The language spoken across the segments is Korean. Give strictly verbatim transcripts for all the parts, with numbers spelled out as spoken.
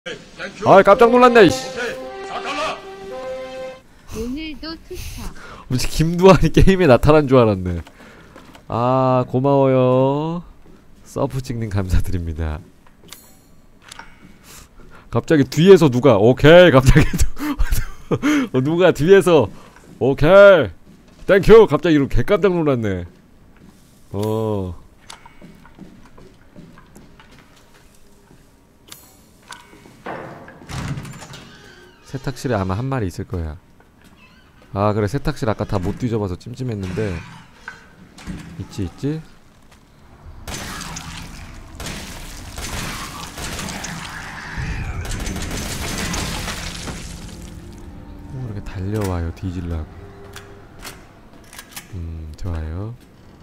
아 깜짝 놀랐네 이씨. 오늘도 투차. 무슨 김두한이 게임에 나타난 줄 알았네. 아 고마워요. 서프찍님 감사드립니다. 갑자기 뒤에서 누가 오케이 갑자기 누, 누가 뒤에서 오케이 땡큐 갑자기 이러고 개깜짝 놀랐네. 어 세탁실에 아마 한 마리 있을 거야. 아 그래 세탁실 아까 다 못 뒤져봐서 찜찜했는데 있지 있지? 오, 이렇게 달려와요 뒤질라고. 음 좋아요.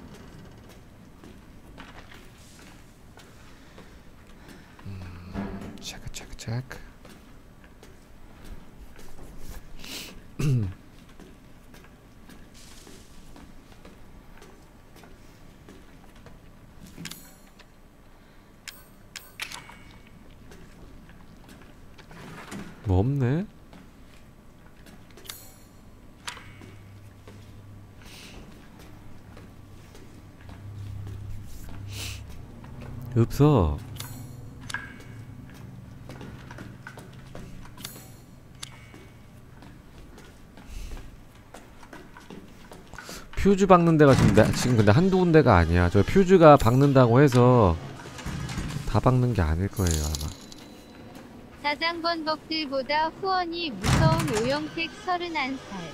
음 체크 체크 체크. 뭐 없네? 없어. 퓨즈 박는 데가 지금, 내, 지금 근데 한두 군데가 아니야. 저 퓨즈가 박는다고 해서 다 박는 게 아닐 거예요 아마. 사장번복들보다 후원이 무서운 오영택 서른한 살.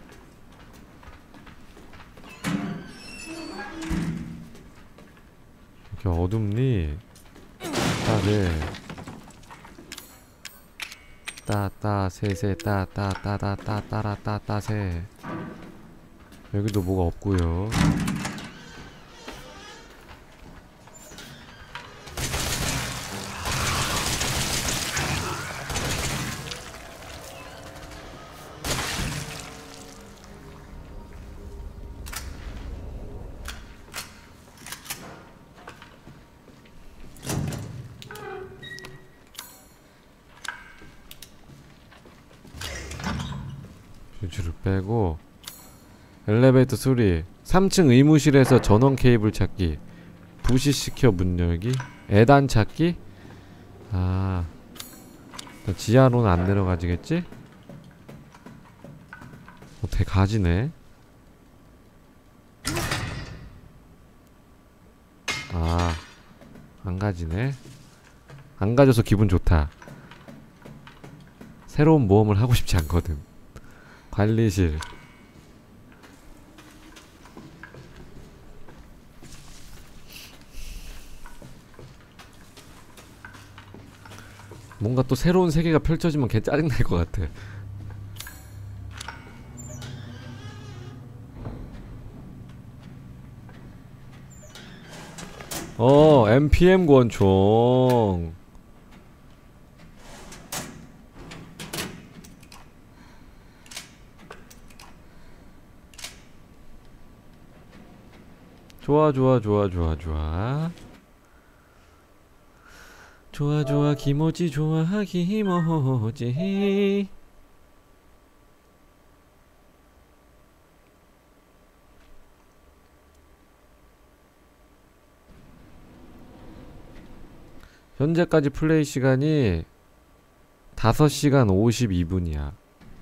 이렇게 어둡니? 따네. 따따 세세 따따 따따 따따라 따따 세. 여기도 뭐가 없고요. 퓨즈를 빼고 엘리베이터 소리. 삼 층 의무실에서 전원 케이블 찾기. 부시시켜 문 열기. 애단 찾기. 아 지하로는 안 내려가지겠지? 어떻게 가지네? 아 안 가지네. 안 가져서 기분 좋다. 새로운 모험을 하고 싶지 않거든. 관리실. 뭔가 또 새로운 세계가 펼쳐지면 걔 짜증날 것 같아. 어 엠피엠 권총. 좋아 좋아 좋아 좋아 좋아 좋아 좋아 기모지 좋아 기모지. 현재까지 플레이 시간이 다섯 시간 오십이 분이야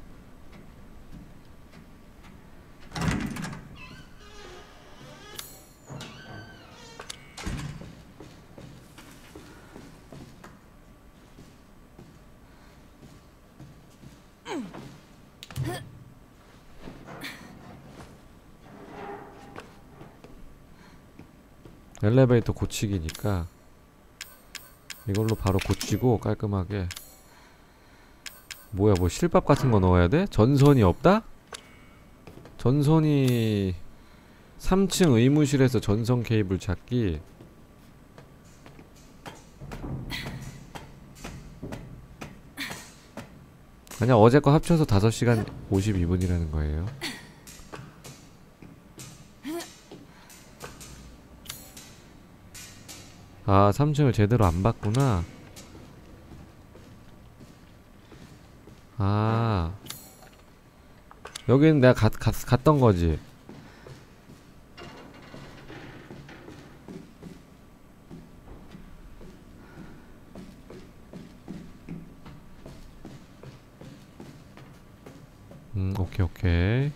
엘리베이터 고치기니까 이걸로 바로 고치고 깔끔하게. 뭐야 뭐 실밥 같은 거 넣어야 돼? 전선이 없다? 전선이 삼 층 의무실에서 전선 케이블 찾기. 그냥 어제 거 합쳐서 다섯 시간 오십이 분이라는 거예요. 아 삼 층을 제대로 안 봤구나. 아, 여기는 내가 갔, 갔, 갔던 거지. 음, 오케이, 오케이.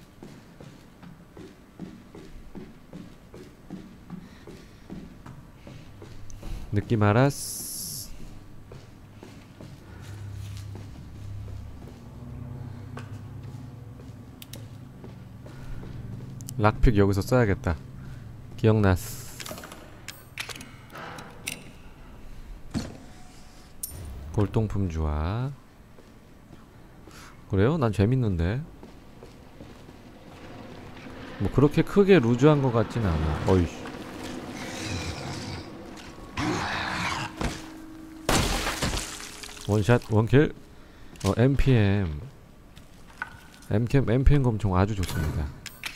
느낌 알았어. 락픽 여기서 써야겠다. 기억났어. 골동품 주화. 그래요? 난 재밌는데. 뭐 그렇게 크게 루즈한 것 같진 않아. 어이씨. 원샷 원킬. 어 엠피엠 엠캠 엠피엠 검총 아주 좋습니다.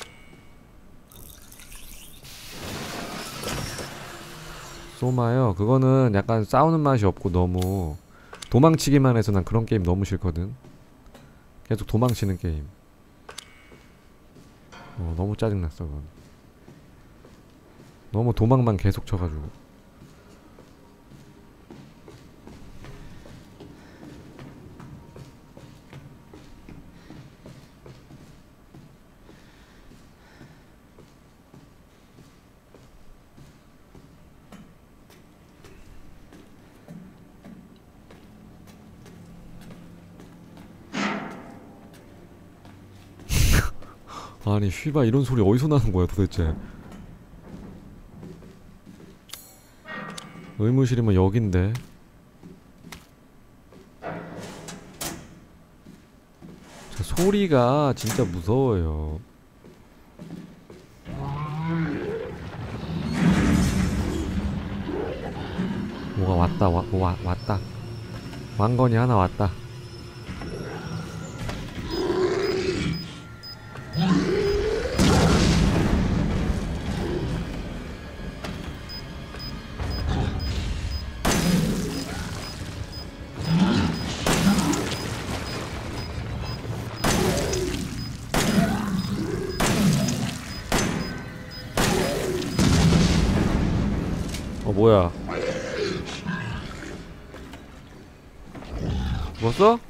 소마요. 그거는 약간 싸우는 맛이 없고 너무 도망치기만 해서 난 그런 게임 너무 싫거든. 계속 도망치는 게임. 어, 너무 짜증났어 그건. 너무 도망만 계속 쳐가지고. 아니 쉬바 이런 소리 어디서 나는 거야 도대체. 의무실이면 여긴데. 저 소리가 진짜 무서워요. 뭐가 왔다. 와, 뭐 와, 왔다. 왕건이 하나 왔다. 어 뭐야? 죽었어? 어!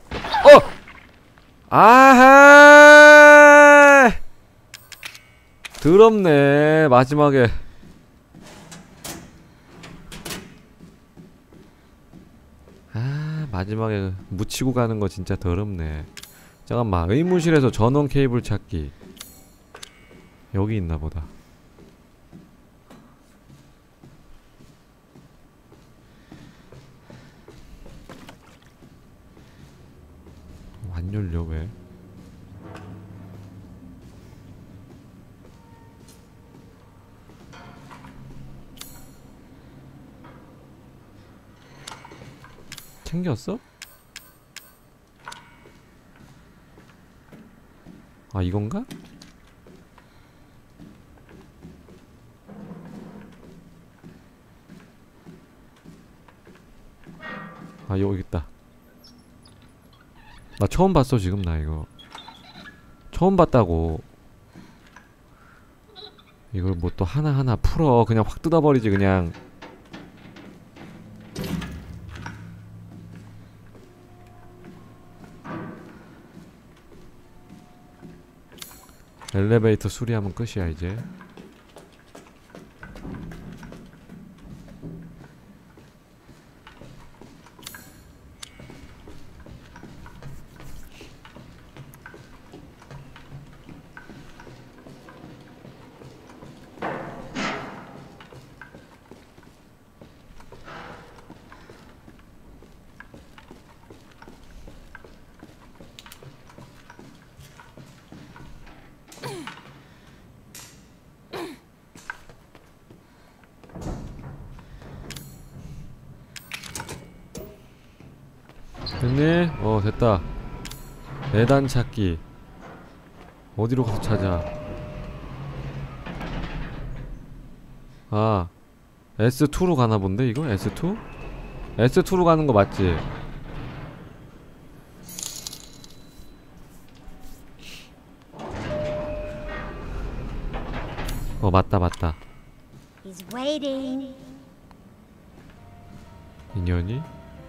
아하! 더럽네 마지막에. 아 마지막에 묻히고 가는 거 진짜 더럽네. 잠깐만 의무실에서 전원 케이블 찾기. 여기 있나 보다. 안 열려 왜? 챙겼어? 아 이건가? 아 여기 있다. 나 처음 봤어 지금 나 이거. 처음 봤다고. 이걸 뭐 또 하나하나 풀어. 그냥 확 뜯어버리지 그냥. 엘리베이터 수리하면 끝이야 이제. 됐니? 어 됐다. 내단 찾기. 어디로 가서 찾아? 아 에스투로 가나 본데 이거? 에스투? 에스투로 가는 거 맞지? 어 맞다 맞다. He's waiting. 인연이?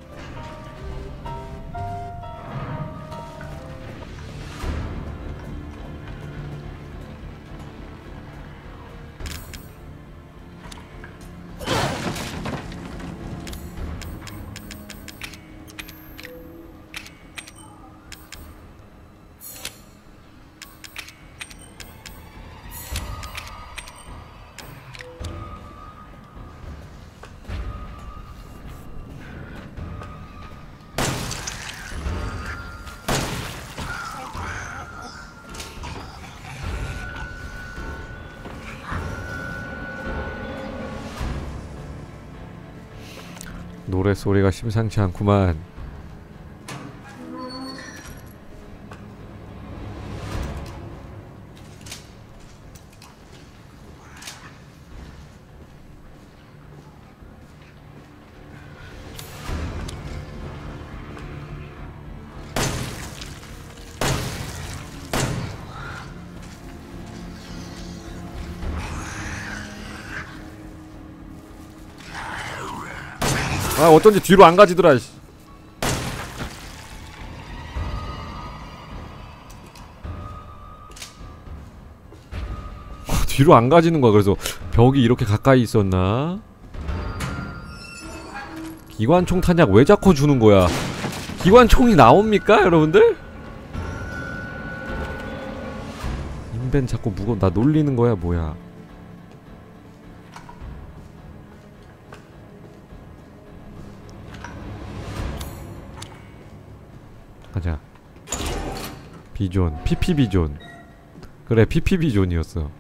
노래소리가 심상치 않구만. 아 어쩐지 뒤로 안 가지더라. 이씨. 뒤로 안 가지는 거야. 그래서 벽이 이렇게 가까이 있었나? 기관총 탄약 왜 자꾸 주는 거야? 기관총이 나옵니까 여러분들? 인벤 자꾸 무거 나 놀리는 거야 뭐야? 가자. 비존, 피피 비존. 그래, 피피 비존이었어.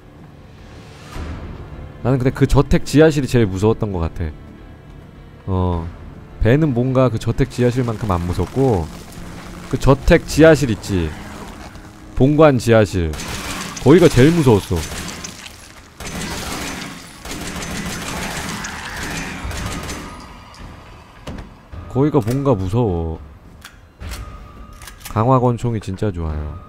나는 근데 그 저택 지하실이 제일 무서웠던 것 같아. 어, 배는 뭔가 그 저택 지하실만큼 안 무섭고, 그 저택 지하실 있지. 본관 지하실. 거기가 제일 무서웠어. 거기가 뭔가 무서워. 강화권총이 진짜 좋아요.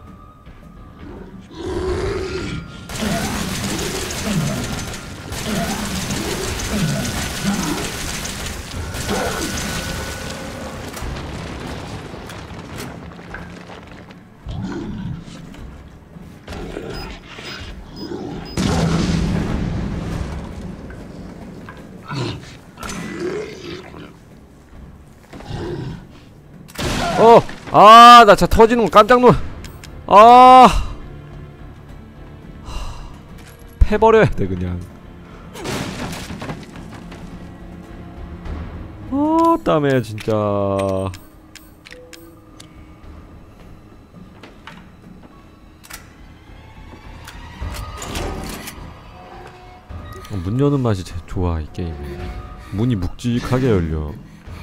어! 아, 나 차 터지는 거 깜짝 놀. 아, 패버려야 돼 그냥. 아, 땀에 진짜. 어, 문 여는 맛이 제일 좋아 이 게임이. 문이 묵직하게 열려.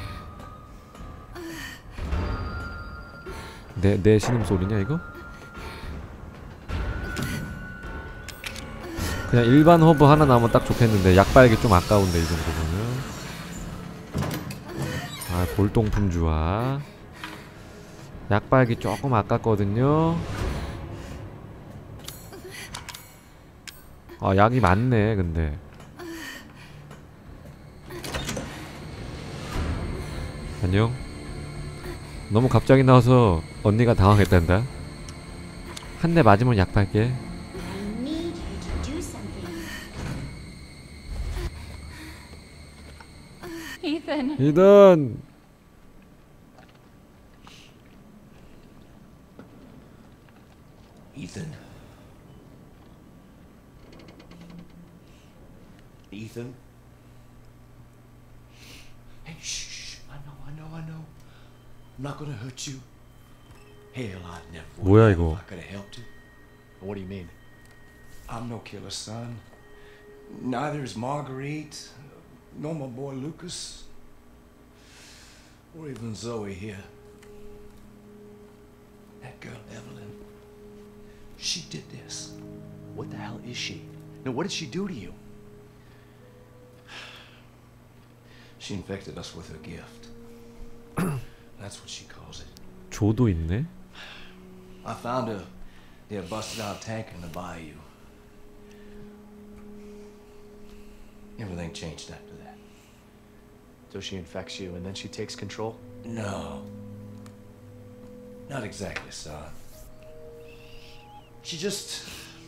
내, 내 신음소리냐 이거? 그냥 일반 허브 하나 나오면 딱 좋겠는데 약발기 좀 아까운데 이 정도면은. 아 볼동품 주화. 약발기 조금 아깝거든요. 아 약이 많네 근데. 안녕? 너무 갑자기 나와서 언니가 당황했단다. 한 대 맞으면 약 팔게. I need you to do something. Ethan. 이든 Ethan? Ethan? Hey, shh, shh. I know, I know, I know. I'm not gonna hurt you. Hell, I'd never would 뭐야, have 이거? if I could have helped you. What do you mean? I'm no killer, son. Neither is Marguerite, nor my boy Lucas, or even Zoe here. That girl Evelyn, she did this. What the hell is she? Now, what did she do to you? She infected us with her gift. That's what she calls it. 조도 있네. I found her near a busted out tank in the bayou. Everything changed after that. So she infects you and then she takes control? No. Not exactly, son. She just...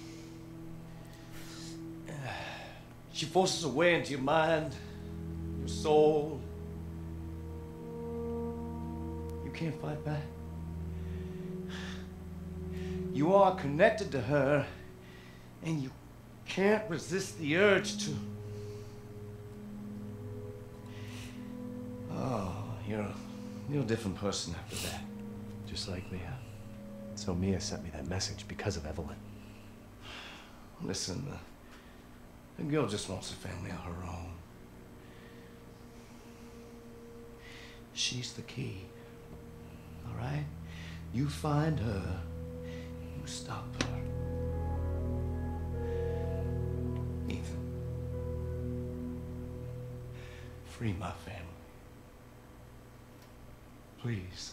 She forces her way into your mind, your soul. You can't fight back. You are connected to her, and you can't resist the urge to... Oh, you're a, you're a different person after that. Just like Mia. So Mia sent me that message because of Evelyn. Listen, uh, the girl just wants a family of her own. She's the key. All right? You find her. You stop her. Ethan. Free my family. Please.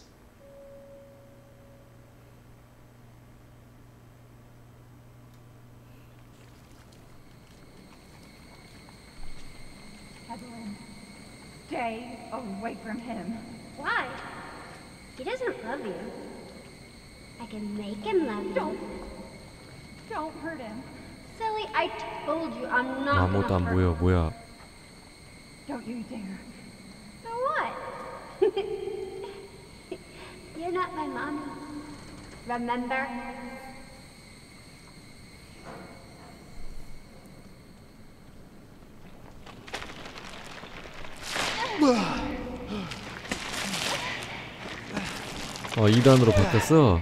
Evelyn, stay away from him. Why? He doesn't love you. I can make him love you. Don't. Don't hurt him. Silly, I told you I'm not 아무것도 안 gonna 보여. hurt 뭐야? Don't you dare. So what? You're not my mommy. Remember? 어, 이 단으로 바뀌었어.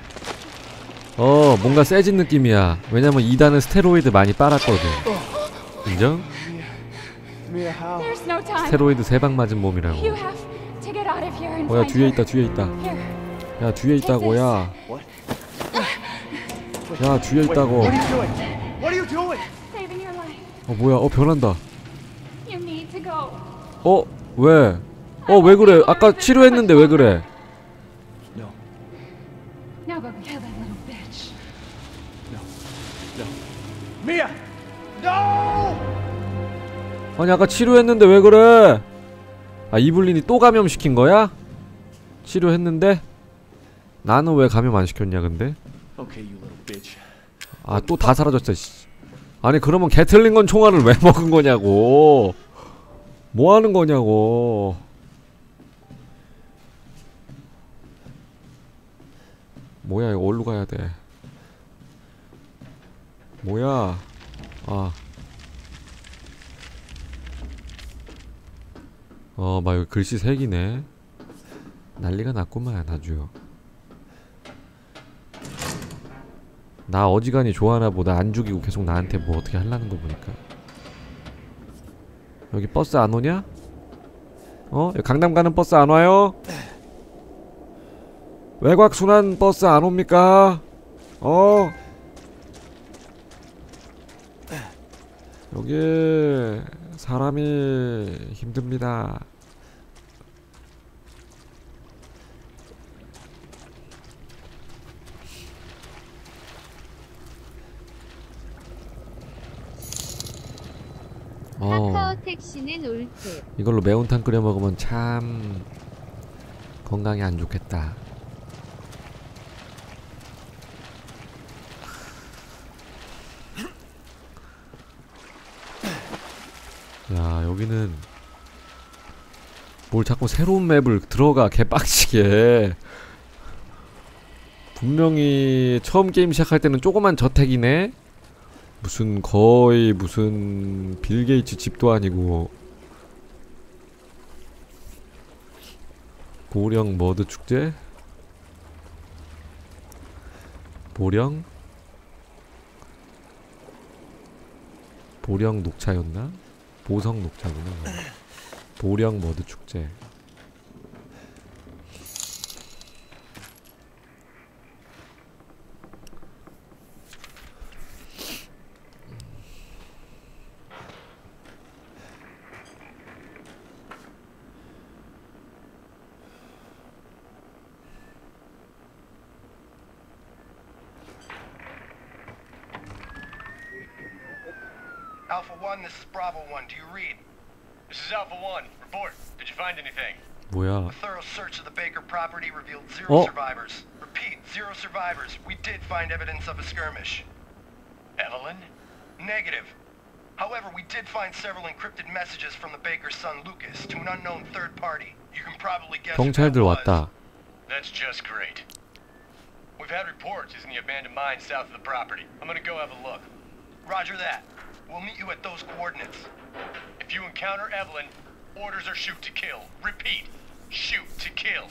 어, 뭔가 세진 느낌이야. 왜냐면 이 단은 스테로이드 많이 빨았거든. 인정? Mia, how? There's no time. 스테로이드 세 방 맞은 몸이라고. You have to get out of here and 어, 야, find 뒤에 her. 있다, 뒤에 있다. Here. 야, 뒤에 있다고, 야. What? 야, 뒤에 Wait, 있다고. what are you doing? What are you doing? Saving your life. 어, 뭐야, 어, 변한다. You need to go. 어, 왜? 어, 왜 그래? 아까 치료했는데 왜 그래? No, Now go kill that little bitch. no, no. Mia! No! 아니, 아까 치료했는데 왜 그래? 아, 이블린이 또 감염시킨 거야? 치료했는데? 나는 왜 감염 안 시켰냐, 근데? Okay, you little bitch. 아, 또 다 사라졌어, 씨. 아니, 그러면 게틀링건 총알을 왜 먹은 거냐고. 뭐 하는 거냐고. 뭐야, 이거 어디로 가야 돼? 뭐야? 아. 어, 막 여기 글씨 색이네. 난리가 났구만, 아주. 나 어지간히 좋아하나 보다. 안 죽이고 계속 나한테 뭐 어떻게 하려는 거 보니까. 여기 버스 안 오냐? 어? 여기 강남 가는 버스 안 와요? 외곽 순환 버스 안 옵니까? 어? 여기 사람이 힘듭니다. 어, 카카오 택시는 올 듯. 이걸로 매운탕 끓여 먹으면 참 건강에 안 좋겠다. 야, 여기는 뭘 자꾸 새로운 맵을 들어가, 개빡치게. 분명히 처음 게임 시작할 때는 조그만 저택이네? 무슨 거의 무슨 빌 게이츠 집도 아니고. 보령 머드 축제? 보령? 보령 녹차였나? 보성 녹차구나. 보령 머드 축제. Alpha One, this is Bravo One. Do you read? This is Alpha One. Report. Did you find anything? 뭐야? A thorough search of the Baker property revealed zero Oh. survivors. Repeat, zero survivors. We did find evidence of a skirmish. Evelyn? Negative. However, we did find several encrypted messages from the Baker's son Lucas to an unknown third party. You can probably guess who that 경찰들 was. 왔다. That's just great. We've had reports using the abandoned mine south of the property. I'm gonna go have a look. Roger that. We'll meet you at those coordinates. If you encounter Evelyn, orders are shoot to kill. Repeat, shoot to kill.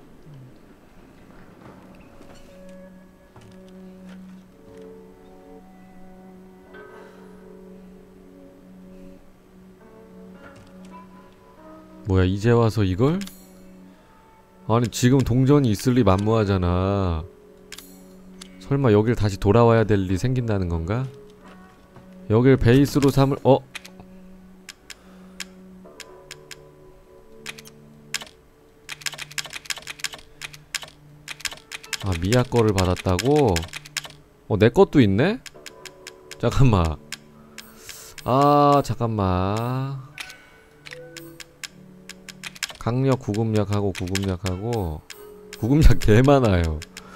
뭐야 이제 와서 이걸? 아니 지금 동전이 있을 리 만무하잖아. 설마 여길 다시 돌아와야 될 일이 생긴다는 건가? 여길 베이스로 삼을.. 어? 아 미아 거를 받았다고? 어 내 것도 있네? 잠깐만. 아 잠깐만. 강력 구급약하고 구급약하고 구급약 개 많아요.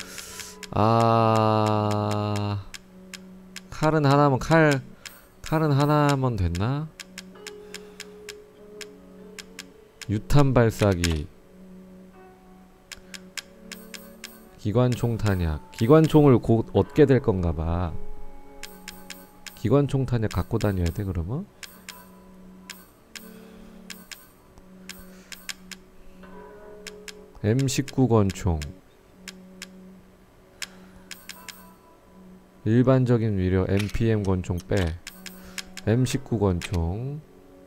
아 칼은 하나면 칼 칼은 하나면 됐나? 유탄 발사기, 기관총 탄약. 기관총을 곧 얻게 될 건가봐. 기관총 탄약 갖고 다녀야 돼 그러면? 엠 십구 권총, 일반적인 위력 엠피엠 권총 빼. 엠 십구 권총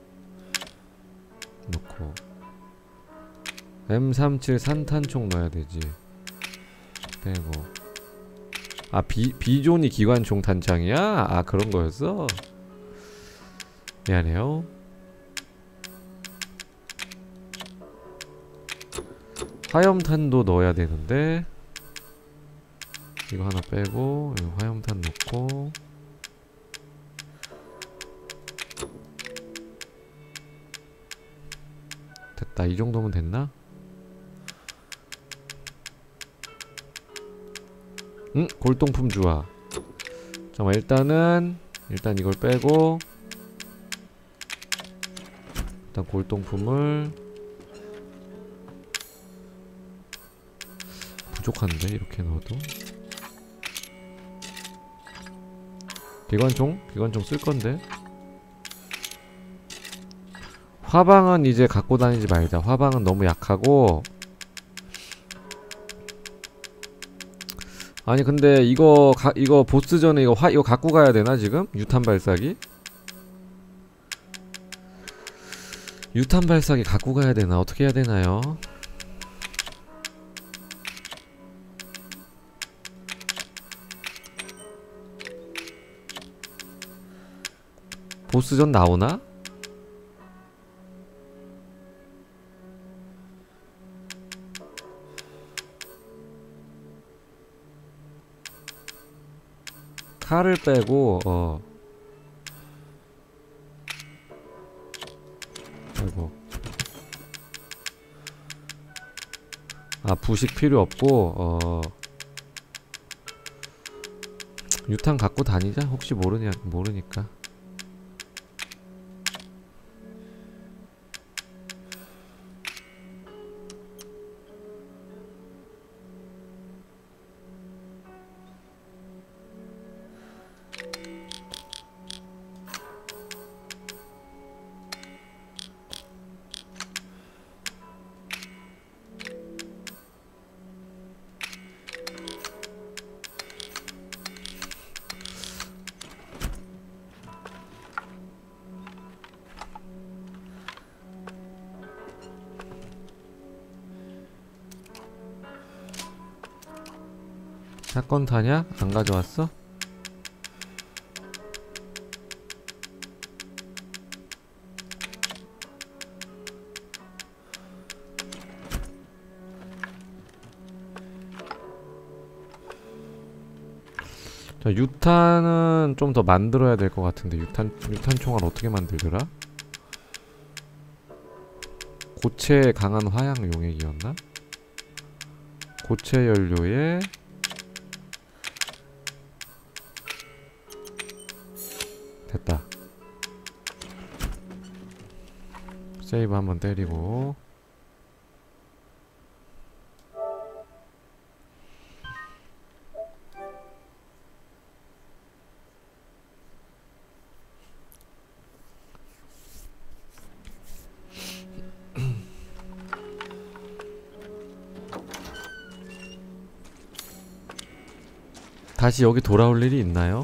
넣고 엠 삼십칠 산탄총 넣어야 되지. 빼고. 아 비, 비존이 기관총 탄창이야? 아 그런 거였어? 미안해요. 화염탄도 넣어야 되는데 이거 하나 빼고 이거 화염탄 넣고 됐다. 이 정도면 됐나? 응? 골동품 주화. 잠깐만 일단은 일단 이걸 빼고 일단 골동품을 부족한데 이렇게 넣어도. 기관총? 기관총 쓸건데. 화방은 이제 갖고 다니지 말자. 화방은 너무 약하고. 아니 근데 이거 가, 이거 보스전에 이거 화 이거 갖고 가야 되나 지금? 유탄 발사기? 유탄 발사기 갖고 가야 되나? 어떻게 해야 되나요? 보스전 나오나? 칼을 빼고 어 아이고 아 부식 필요 없고 어 유탄 갖고 다니자. 혹시 모르냐 모르니까. 사건 타냐? 안 가져왔어? 자, 유탄은 좀 더 만들어야 될 것 같은데 유탄 유탄 총알 어떻게 만들더라? 고체 강한 화약 용액이었나? 고체 연료에 됐다. 세이브 한번 때리고 다시 여기 돌아올 일이 있나요?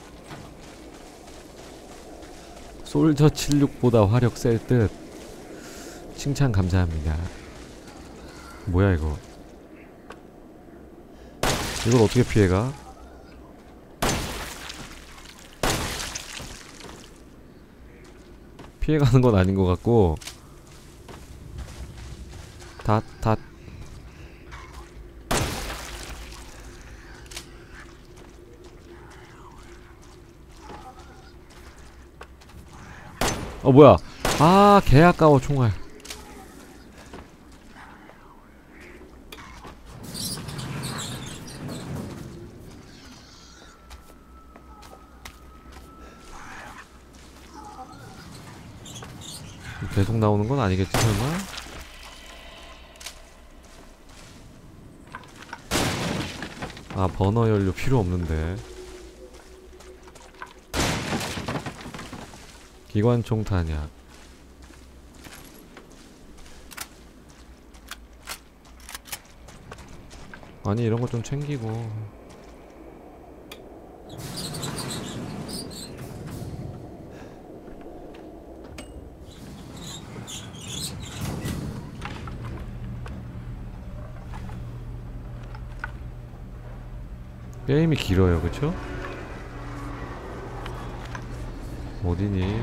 솔저 칠십육보다 화력 셀 듯. 칭찬 감사합니다. 뭐야 이거? 이걸 어떻게 피해가? 피해가는 건 아닌 것 같고 다, 다 어 뭐야? 아 개 아까워 총알. 계속 나오는 건 아니겠지 설마? 아 버너 연료 필요 없는데. 기관총 탄약. 아니 이런 거 좀 챙기고. 게임이 길어요, 그쵸? 어디니?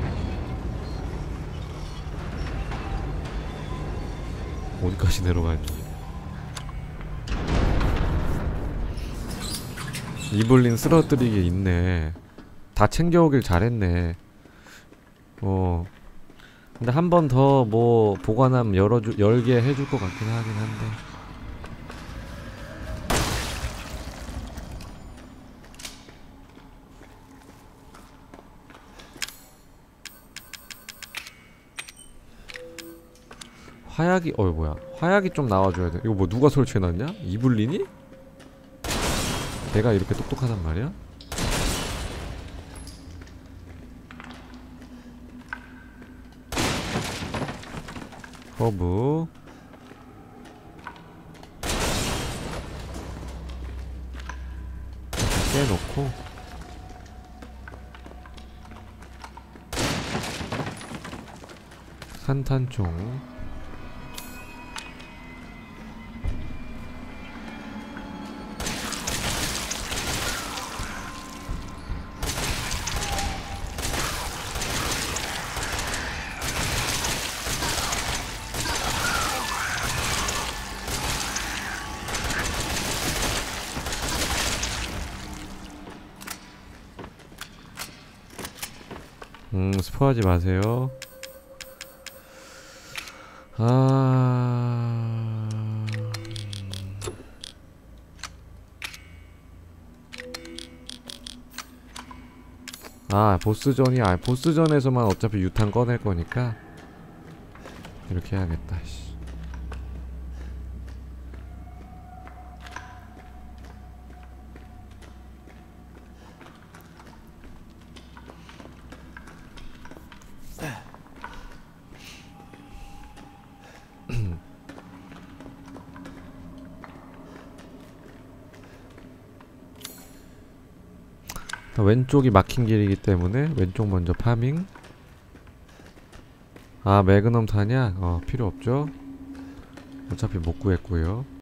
어디까지 내려가야지? 이블린 쓰러뜨리게 있네. 다 챙겨오길 잘했네. 어. 근데 한 번 더 뭐 보관함 열어주 열게 해줄 것 같긴 하긴 한데. 화약이 어 뭐야? 화약이 좀 나와줘야 돼. 이거 뭐 누가 설치해놨냐? 이블린이? 걔가 이렇게 똑똑하단 말이야? 허브 깨놓고 산탄총 음, 스포하지 마세요. 아... 아, 보스전이, 아, 보스전에서만 어차피 유탄 꺼낼 거니까 이렇게 해야겠다, 씨. 왼쪽이 막힌 길이기 때문에 왼쪽 먼저 파밍. 아 매그넘 탄약? 어 필요 없죠. 어차피 못 구했고요.